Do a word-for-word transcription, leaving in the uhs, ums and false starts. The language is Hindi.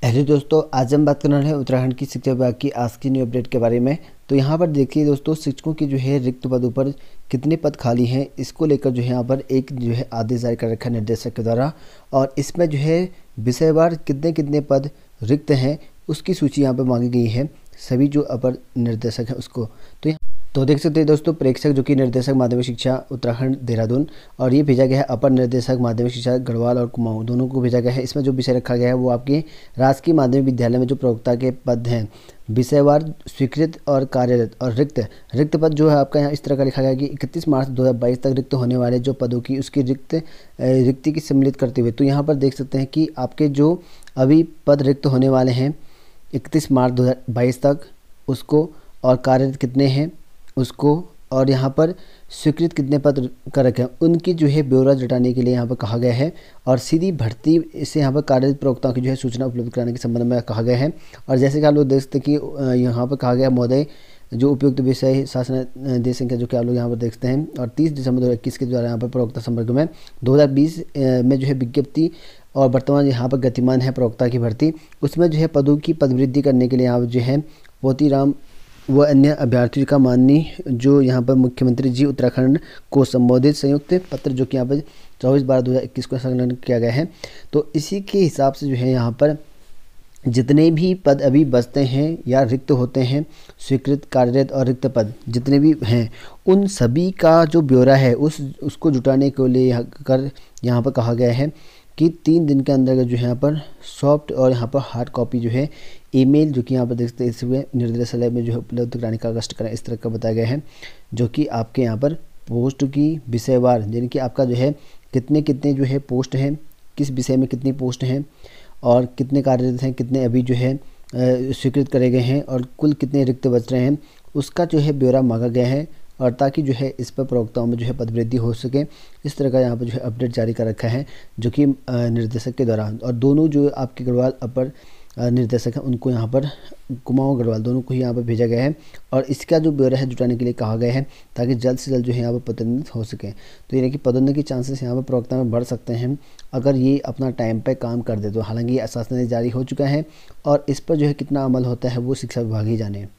हेलो दोस्तों, आज हम बात करने वाले हैं उत्तराखंड की शिक्षा विभाग की आज की न्यू अपडेट के बारे में। तो यहाँ पर देखिए दोस्तों, शिक्षकों की जो है रिक्त पदों पर कितने पद खाली हैं, इसको लेकर जो है यहाँ पर एक जो है आदेश जारी कर रखा है निर्देशक के द्वारा। और इसमें जो है विषयवार कितने कितने पद रिक्त हैं उसकी सूची यहाँ पर मांगी गई है सभी जो अपर निर्देशक हैं उसको। तो तो देख सकते हैं दोस्तों, प्रेक्षक जो कि निर्देशक माध्यमिक शिक्षा उत्तराखंड देहरादून, और ये भेजा गया है अपर निर्देशक माध्यमिक शिक्षा गढ़वाल और कुमाऊं, दोनों को भेजा गया है। इसमें जो विषय रखा गया है वो आपके राजकीय माध्यमिक विद्यालय में जो प्रवक्ता के पद हैं विषयवार स्वीकृत और कार्यरत और रिक्त रिक्त पद जो है आपका यहाँ इस तरह का लिखा गया है कि इकतीस मार्च दो हज़ार बाईस तक रिक्त होने वाले जो पदों की उसकी रिक्त रिक्ति की सम्मिलित करते हुए। तो यहाँ पर देख सकते हैं कि आपके जो अभी पद रिक्त होने वाले हैं इकतीस मार्च दो हज़ार बाईस तक उसको, और कार्यरत कितने हैं उसको, और यहाँ पर स्वीकृत कितने पद कर रखे हैं उनकी जो है ब्यौरा जुटाने के लिए यहाँ पर कहा गया है। और सीधी भर्ती से यहाँ पर कार्यरत प्रवक्ताओं की जो है सूचना उपलब्ध कराने के संबंध में कहा गया है। और जैसे कि आप लोग देख सकते हैं कि यहाँ पर कहा गया महोदय जो उपयुक्त विषय शासन देश संख्या जो कि आप लोग यहाँ पर देखते हैं, और तीस दिसंबर दो हज़ार इक्कीस के द्वारा यहाँ पर प्रवक्ता संपर्क में दो हज़ार बीस में जो है विज्ञप्ति और वर्तमान यहाँ पर गतिमान है प्रवक्ता की भर्ती, उसमें जो है पदों की पदवृद्धि करने के लिए यहाँ जो है पोतीराम व अन्य अभ्यर्थियों का माननीय जो यहाँ पर मुख्यमंत्री जी उत्तराखंड को संबोधित संयुक्त पत्र जो कि यहाँ पर चौबीस बारह दो हज़ार इक्कीस को संकलन किया गया है। तो इसी के हिसाब से जो है यहाँ पर जितने भी पद अभी बचते हैं या रिक्त होते हैं, स्वीकृत कार्यरत और रिक्त पद जितने भी हैं उन सभी का जो ब्यौरा है उस उसको जुटाने के लिए यहाँ कर यहाँ पर कहा गया है कि तीन दिन के अंदर जो है यहाँ पर सॉफ्ट और यहाँ पर हार्ड कॉपी जो है ईमेल जो कि यहाँ पर देखते हैं इसमें निर्देशालय में जो है उपलब्ध कराने का कष्ट करें, इस तरह का बताया गया है। जो कि आपके यहाँ पर पोस्ट की विषयवार यानी कि आपका जो है कितने कितने जो है पोस्ट हैं, किस विषय में कितनी पोस्ट हैं और कितने कार्यरत हैं, कितने अभी जो है स्वीकृत करे गए हैं और कुल कितने रिक्त बच रहे हैं उसका जो है ब्यौरा मांगा गया है। और ताकि जो है इस पर प्रवक्ताओं में जो है पदवृद्धि हो सके, इस तरह का यहाँ पर जो है अपडेट जारी कर रखा है जो कि निर्देशक के दौरान। और दोनों जो आपके गढ़वाल अपर निर्देशक हैं उनको यहाँ पर कुमाऊं गढ़वाल दोनों को ही यहाँ पर भेजा गया है। और इसका जो ब्यौरा है जुटाने के लिए कहा गया है ताकि जल्द से जल्द जो है यहाँ पर पदोन्नत हो सके। तो यानी कि पदोन्नति के चांसेस यहाँ पर प्रवक्ता में बढ़ सकते हैं अगर ये अपना टाइम पे काम कर दे तो। हालांकि ये आश्वासन जारी हो चुका है और इस पर जो है कितना अमल होता है वो शिक्षा विभाग ही जाने।